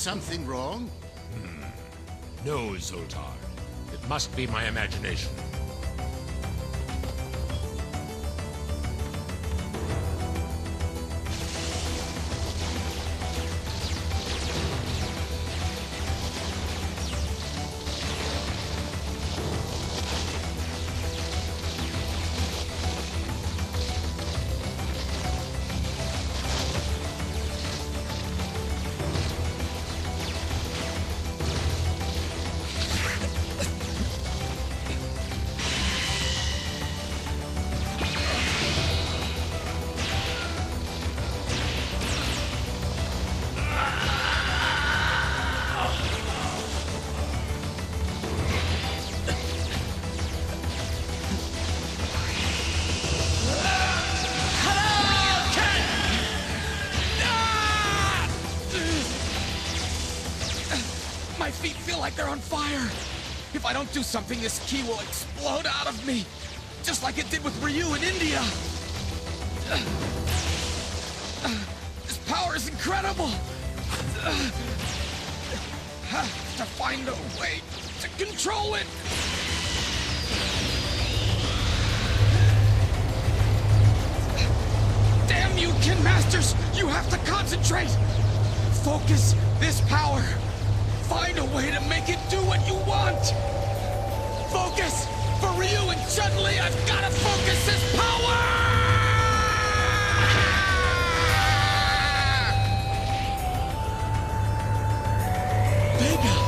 something wrong? No, Zoltar. It must be my imagination. My feet feel like they're on fire. If I don't do something, this key will explode out of me. Just like it did with Ryu in India. This power is incredible. Have to find a way to control it. Damn you, Kin Masters! You have to concentrate! Focus this power. Find a way to make it do what you want! Focus! For Ryu and Chun-Li, I've gotta focus this power! Vega!